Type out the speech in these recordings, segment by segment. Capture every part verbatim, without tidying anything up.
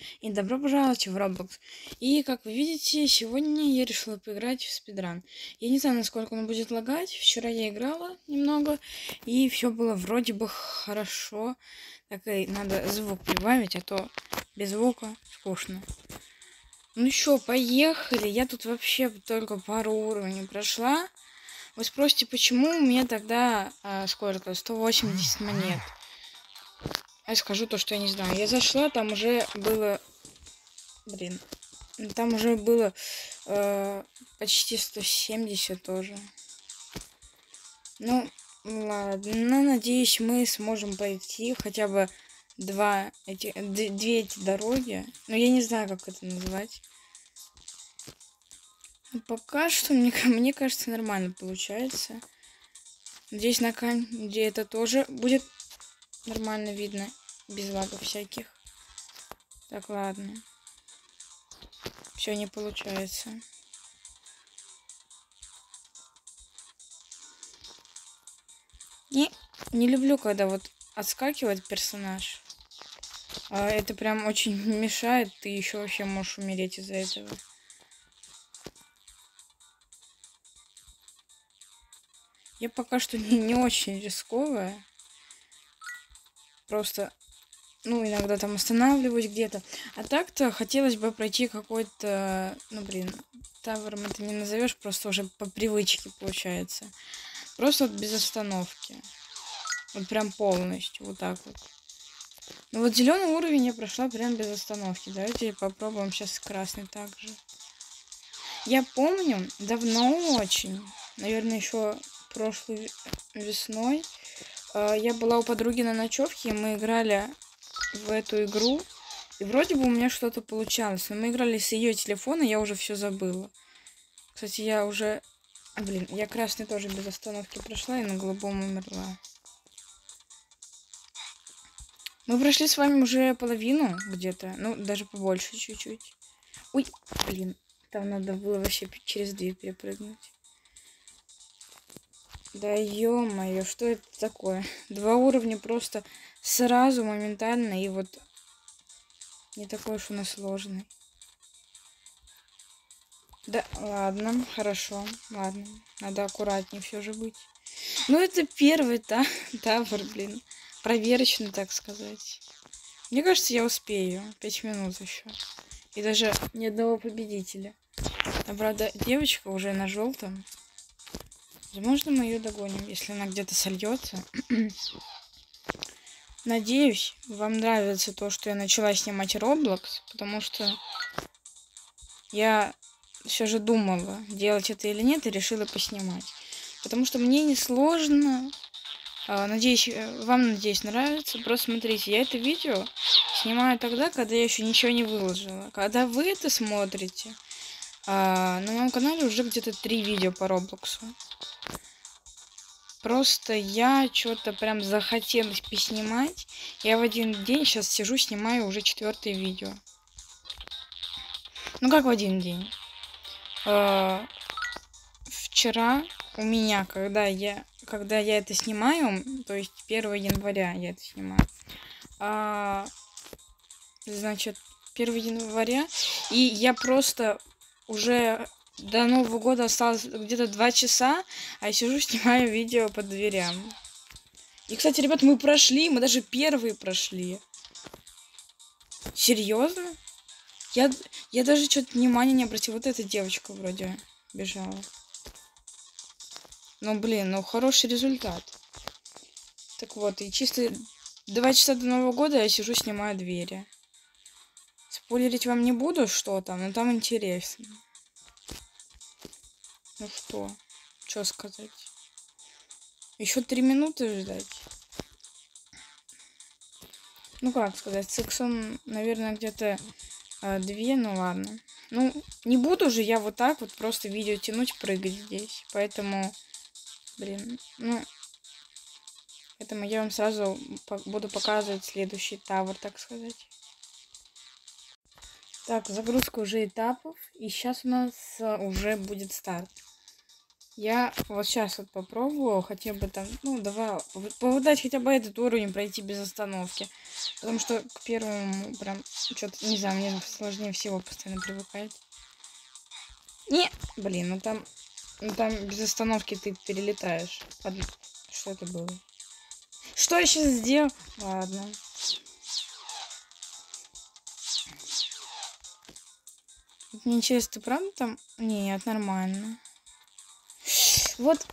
И добро пожаловать в Roblox. И как вы видите, сегодня я решила поиграть в спидран. Я не знаю, насколько он будет лагать. Вчера я играла немного, и все было вроде бы хорошо. Так и надо звук прибавить, а то без звука скучно. Ну что, поехали. Я тут вообще только пару уровней прошла. Вы спросите, почему у меня тогда а, сколько? сто восемьдесят монет. Я скажу то, что я не знаю. Я зашла, там уже было... Блин. Там уже было э, почти сто семьдесят тоже. Ну, ладно. Надеюсь, мы сможем пройти хотя бы два эти, две эти дороги. Но я не знаю, как это назвать. Пока что, мне, мне кажется, нормально получается. Надеюсь, на камере это тоже будет нормально видно. Без лагов всяких. Так, ладно. Все не получается. Не, не люблю, когда вот отскакивает персонаж. А это прям очень мешает. Ты еще вообще можешь умереть из-за этого. Я пока что не, не очень рисковая. Просто, ну, иногда там останавливаюсь где-то. А так-то хотелось бы пройти какой-то, ну, блин, тавером это не назовешь, просто уже по привычке получается. Просто вот без остановки. Вот прям полностью, вот так вот. Ну вот зеленый уровень я прошла прям без остановки. Давайте попробуем сейчас красный также. Я помню, давно очень, наверное, еще прошлой весной, я была у подруги на ночевке, и мы играли в эту игру. И вроде бы у меня что-то получалось. Но мы играли с ее телефона, я уже все забыла. Кстати, я уже... А, блин, я красный тоже без остановки прошла и на голубом умерла. Мы прошли с вами уже половину где-то. Ну, даже побольше чуть-чуть. Ой, блин. Там надо было вообще через дверь перепрыгнуть. Да ё-моё, что это такое? Два уровня просто сразу, моментально. И вот не такой уж он и сложный. Да, ладно, хорошо. Ладно, надо аккуратнее все же быть. Ну, это первый та тавр, блин. Проверочный, так сказать. Мне кажется, я успею. Пять минут еще. И даже ни одного победителя. Там, правда, девочка уже на желтом. Возможно, мы ее догоним, если она где-то сольется. Надеюсь, вам нравится то, что я начала снимать Roblox, потому что я все же думала, делать это или нет, и решила поснимать. Потому что мне не сложно. Надеюсь, вам, надеюсь, нравится. Просто смотрите, я это видео снимаю тогда, когда я еще ничего не выложила. Когда вы это смотрите, на моем канале уже где-то три видео по Роблоксу. Просто я что-то прям захотелось поснимать. Я в один день сейчас сижу, снимаю уже четвертое видео. Ну как в один день? Вчера у меня, когда я, когда я это снимаю, то есть первого января я это снимаю, а, значит, первого января, и я просто уже до Нового года осталось где-то два часа, а я сижу, снимаю видео по дверям. И, кстати, ребят, мы прошли, мы даже первые прошли. Серьезно? Я, я даже что-то внимания не обратил. Вот эта девочка вроде бежала. Ну, блин, ну хороший результат. Так вот, и чисто два часа до Нового года я сижу, снимаю двери. Спойлерить вам не буду, что там, но там интересно. Ну что? Что сказать? Еще три минуты ждать. Ну как сказать, с иксом, наверное, где-то а, две, ну ладно. Ну, не буду же я вот так вот просто видео тянуть, прыгать здесь. Поэтому, блин, ну... Поэтому я вам сразу буду показывать следующий тавр, так сказать. Так, загрузка уже этапов. И сейчас у нас уже будет старт. Я вот сейчас вот попробую хотя бы там, ну, давай попытать хотя бы этот уровень пройти без остановки. Потому что к первому прям что-то, не знаю, мне сложнее всего постоянно привыкать. Не, блин, ну там, ну там без остановки ты перелетаешь. Под... Что это было? Что я сейчас сделал? Ладно. Мне интересно, ты правда там? Нет, нормально. Вот.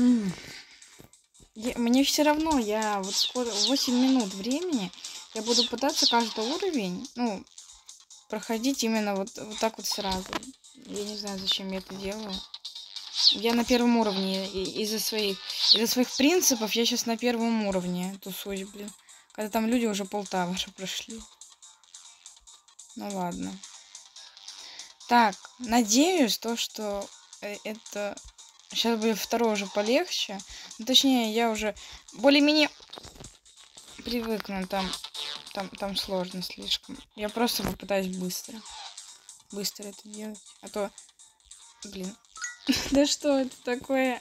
Я, мне все равно, я вот скоро восемь минут времени, я буду пытаться каждый уровень, ну, проходить именно вот, вот так вот сразу. Я не знаю, зачем я это делаю. Я на первом уровне из-за своих, из-за своих принципов я сейчас на первом уровне тусуюсь, блин. Когда там люди уже полтавра прошли. Ну ладно. Так, надеюсь, то, что это... Сейчас будет второй уже полегче. Ну, точнее, я уже более-менее привыкну. Там, там, там сложно слишком. Я просто попытаюсь быстро. Быстро это делать. А то... Блин. Да что это такое?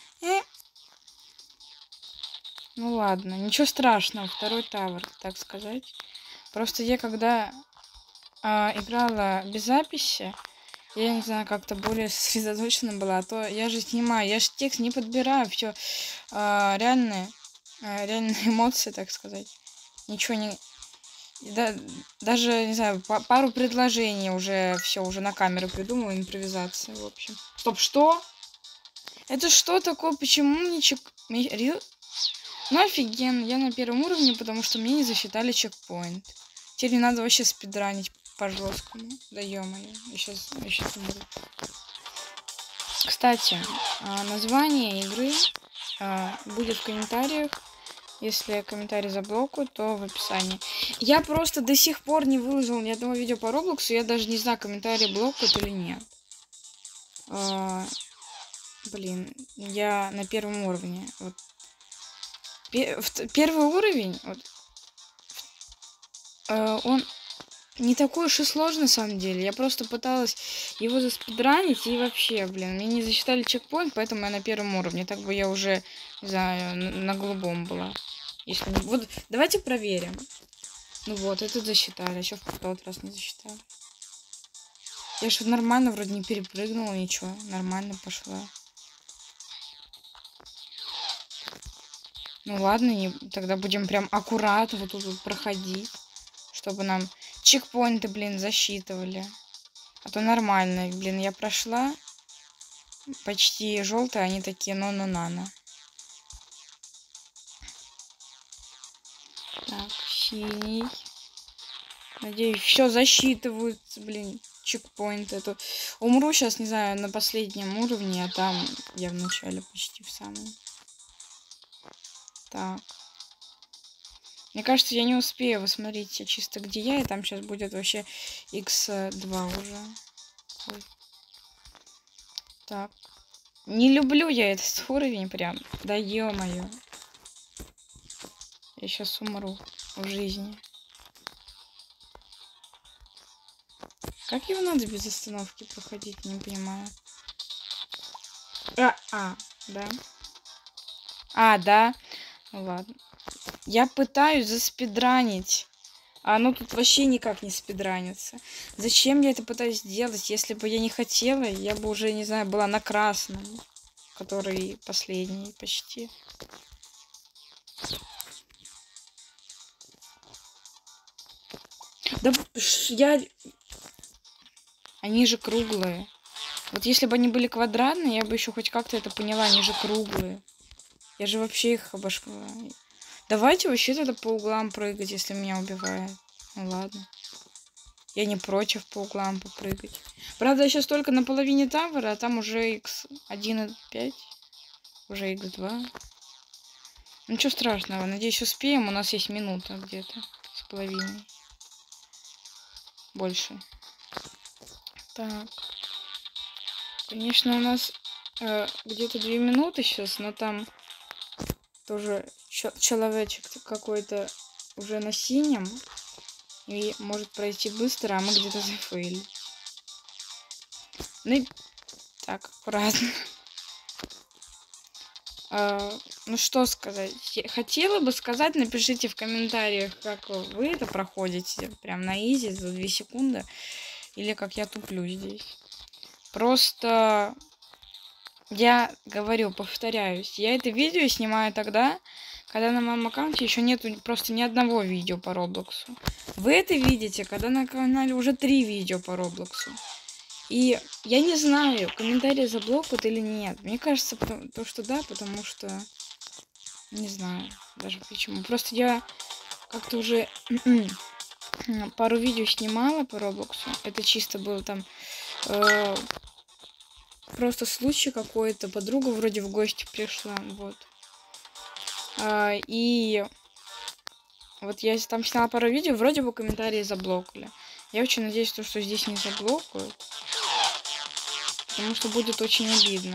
Ну ладно, ничего страшного. Второй тавр, так сказать. Просто я когда а, играла без записи, я не знаю, как-то более сосредоточена была. А то я же снимаю, я же текст не подбираю. Все а, реальные, а, реальные эмоции, так сказать. Ничего не... Да, даже, не знаю, пару предложений уже все уже на камеру придумала, импровизация, в общем. Стоп, что? Это что такое? Почему мне чек... Ну офигенно, я на первом уровне, потому что мне не засчитали чекпоинт. Теперь не надо вообще спидранить по жесткому. Да ё-моё, я сейчас, я сейчас умру. Кстати, название игры будет в комментариях. Если комментарий заблокают, то в описании. Я просто до сих пор не выложил ни одного видео по Роблоксу. Я даже не знаю, комментарии блокают или нет. А, блин, я на первом уровне. Вот. Первый уровень, вот, он не такой уж и сложный, на самом деле. Я просто пыталась его заспидранить, и вообще, блин, мне не засчитали чекпоинт, поэтому я на первом уровне. Так бы я уже, не знаю, на, на голубом была. Если не... Вот, давайте проверим. Ну вот, этот засчитали, а еще в тот раз не засчитали. Я же нормально вроде не перепрыгнула, ничего. Нормально пошла. Ну ладно, не... тогда будем прям аккуратно вот тут вот проходить. Чтобы нам чекпоинты, блин, засчитывали. А то нормально, блин, я прошла. Почти желтые, они такие, но-но-нано. Так, синий. Надеюсь, все засчитываются, блин, чекпоинты. Это... Умру сейчас, не знаю, на последнем уровне, а там я в начале почти в самом. Так. Мне кажется, я не успею. Вы смотрите чисто где я, и там сейчас будет вообще икс два уже. Ой. Так. Не люблю я этот уровень прям. Да ё-моё. Я сейчас умру в жизни. Как его надо без остановки проходить, не понимаю. А, а, да. А, да. Ну ладно. Я пытаюсь заспидранить. А оно тут вообще никак не спидранится. Зачем я это пытаюсь сделать? Если бы я не хотела, я бы уже, не знаю, была на красном. Который последний почти. Да я... Они же круглые. Вот если бы они были квадратные, я бы еще хоть как-то это поняла. Они же круглые. Я же вообще их обошла. Давайте вообще тогда по углам прыгать, если меня убивает. Ну ладно. Я не против по углам попрыгать. Правда, я сейчас только на половине тавра, а там уже икс один и пять. Уже икс два. Ничего страшного. Надеюсь, успеем. У нас есть минута где-то с половиной. Больше. Так. Конечно, у нас э, где-то две минуты сейчас, но там тоже человечек какой-то уже на синем. И может пройти быстро, а мы где-то зафейлили. Ну и так, аккуратно. А, ну что сказать? Я хотела бы сказать, напишите в комментариях, как вы это проходите. Прям на изи за две секунды. Или как я туплю здесь. Просто я говорю, повторяюсь, я это видео снимаю тогда, когда на моем аккаунте еще нету просто ни одного видео по Роблоксу. Вы это видите, когда на канале уже три видео по Роблоксу. И я не знаю, комментарии заблокают или нет. Мне кажется, то, что да, потому что... Не знаю даже почему. Просто я как-то уже пару видео снимала по Роблоксу. Это чисто было там... Э просто случай какой-то. Подруга вроде в гости пришла. Вот. А, и... Вот я там сняла пару видео, вроде бы комментарии заблокали. Я очень надеюсь, что здесь не заблокают. Потому что будет очень обидно.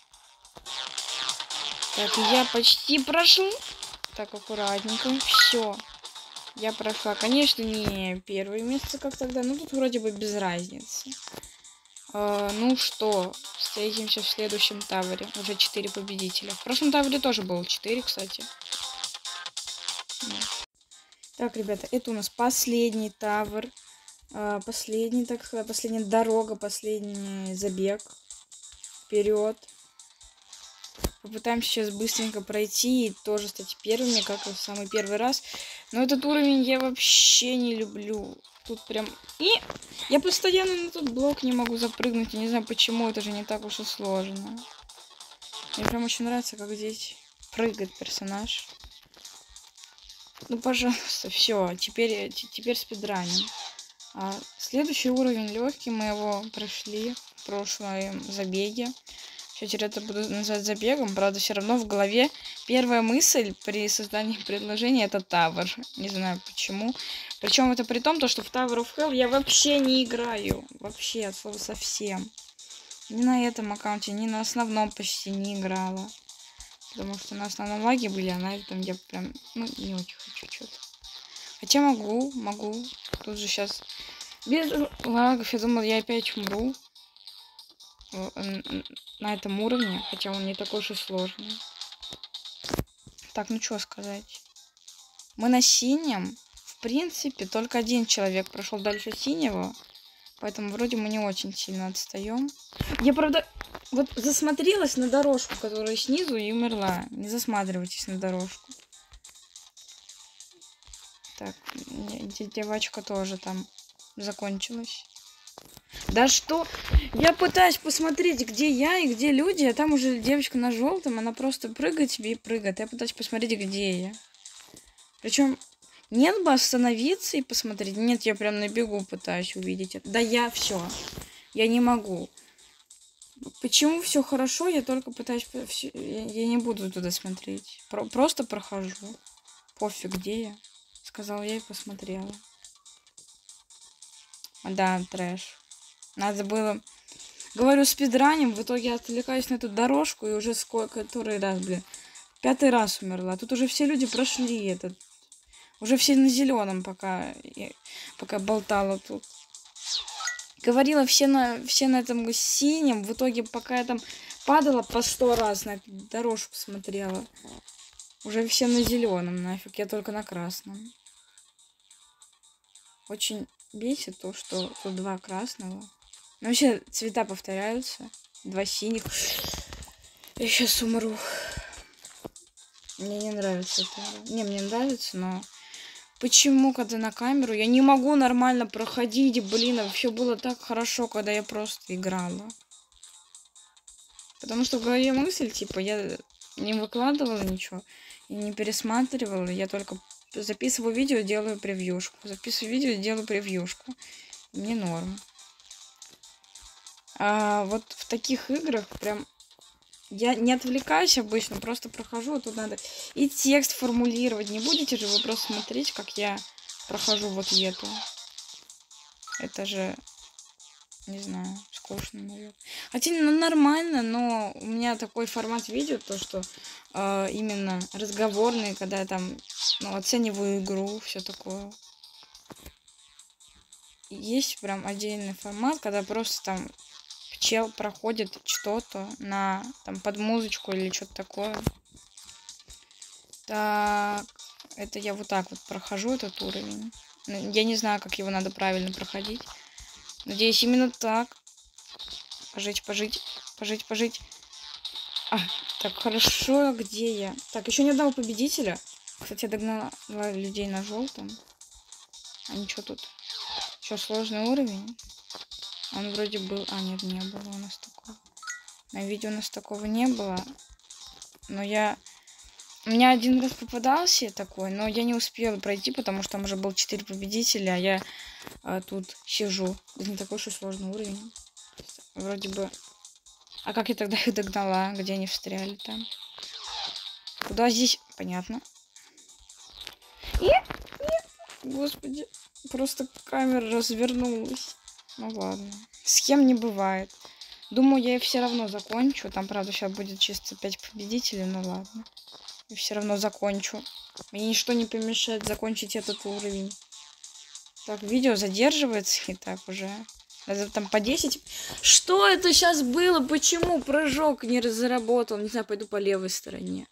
Так, я почти прошла. Так, аккуратненько. Все. Я прошла. Конечно, не первое место, как тогда. Но тут вроде бы без разницы. А, ну что, встретимся в следующем тавере. Уже четыре победителя. В прошлом тавере тоже было четыре, кстати. Так, ребята, это у нас последний тавер. А, последний, так сказать, последняя дорога, последний забег. Вперед. Попытаемся сейчас быстренько пройти и тоже стать первыми, как и в самый первый раз. Но этот уровень я вообще не люблю. Тут прям... И я постоянно на тот блок не могу запрыгнуть. Я не знаю почему, это же не так уж и сложно. Мне прям очень нравится, как здесь прыгает персонаж. Ну, пожалуйста, все. Теперь, теперь спидраним. А следующий уровень легкий. Мы его прошли в прошлом забеге. Теперь это буду называть забегом. Правда, все равно в голове первая мысль при создании предложения — это Тавер. Не знаю почему. Причем это при том, то, что в Tower of Hell я вообще не играю. Вообще, от слова совсем. Ни на этом аккаунте, ни на основном почти не играла. Потому что на основном лаге были, а на этом я прям, ну, не очень хочу что-то. Хотя могу, могу. Тут же сейчас без лагов, я думала, я опять умру на этом уровне, хотя он не такой уж и сложный. Так, ну что сказать. Мы на синем. В принципе, только один человек прошел дальше синего. Поэтому вроде мы не очень сильно отстаем. Я, правда, вот засмотрелась на дорожку, которая снизу, и умерла. Не засматривайтесь на дорожку. Так, девочка тоже там закончилась. Да что? Я пытаюсь посмотреть, где я и где люди, а там уже девочка на желтом, она просто прыгает себе и прыгает. Я пытаюсь посмотреть, где я. Причем нет бы остановиться и посмотреть. Нет, я прям на бегу пытаюсь увидеть это. Да я все. Я не могу. Почему все хорошо? Я только пытаюсь... Я не буду туда смотреть. Про просто прохожу. Пофиг, где я. Сказала я и посмотрела. Да, трэш. Надо было... Говорю, спидраним, в итоге я отвлекаюсь на эту дорожку, и уже сколько, который раз, блин, пятый раз умерла. Тут уже все люди прошли этот. Уже все на зеленом, пока, пока болтала тут. Говорила, все на, все на этом синем, в итоге, пока я там падала по сто раз, на эту дорожку смотрела. Уже все на зеленом, нафиг, я только на красном. Очень бесит то, что тут два красного. Ну, вообще, цвета повторяются. Два синих. Я сейчас умру. Мне не нравится это. Не, мне нравится, но... Почему, когда на камеру, я не могу нормально проходить? Блин, вообще было так хорошо, когда я просто играла. Потому что в голове мысль, типа, я не выкладывала ничего. И не пересматривала. Я только записываю видео, делаю превьюшку. Записываю видео, делаю превьюшку. Мне норм. А вот в таких играх прям я не отвлекаюсь обычно, просто прохожу, а тут надо и текст формулировать. Не будете же вы просто смотреть, как я прохожу вот эту. Это же, не знаю, скучно, наверное. Хотя ну, нормально, но у меня такой формат видео, то что э, именно разговорный, когда я там ну, оцениваю игру, все такое. Есть прям отдельный формат, когда просто там чел проходит что-то на там под музычку или что-то такое. Так, это я вот так вот прохожу этот уровень. Я не знаю, как его надо правильно проходить. Надеюсь, именно так. Пожить, пожить, пожить, пожить. А, так, хорошо, где я? Так, еще ни одного победителя. Кстати, я догнала людей на желтом. А ничего тут. Еще сложный уровень. Он вроде был... А, нет, не было у нас такого. На видео у нас такого не было. Но я... У меня один раз попадался такой, но я не успела пройти, потому что там уже было четыре победителя, а я а, тут сижу. Это не такой уж и сложный уровень. Вроде бы... А как я тогда их догнала? Где они встряли там? Куда здесь? Понятно. Нет, нет. Господи. Просто камера развернулась. Ну ладно. Схем не бывает. Думаю, я и все равно закончу. Там, правда, сейчас будет чисто пять победителей. Ну ладно. И все равно закончу. Мне ничто не помешает закончить этот уровень. Так, видео задерживается и так уже. Надо там по десять. Что это сейчас было? Почему прыжок не заработал? Не знаю, пойду по левой стороне.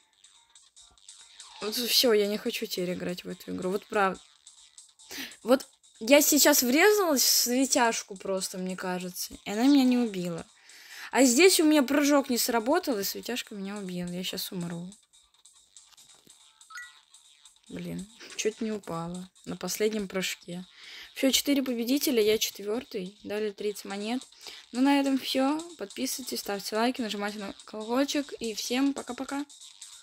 Вот все, я не хочу теперь играть в эту игру. Вот правда. Вот я сейчас врезалась в светяшку просто, мне кажется. И она меня не убила. А здесь у меня прыжок не сработал, и светяшка меня убила. Я сейчас умру. Блин, чуть не упала на последнем прыжке. Все, четыре победителя, я четвертый. Дали тридцать монет. Ну, на этом все. Подписывайтесь, ставьте лайки, нажимайте на колокольчик. И всем пока-пока.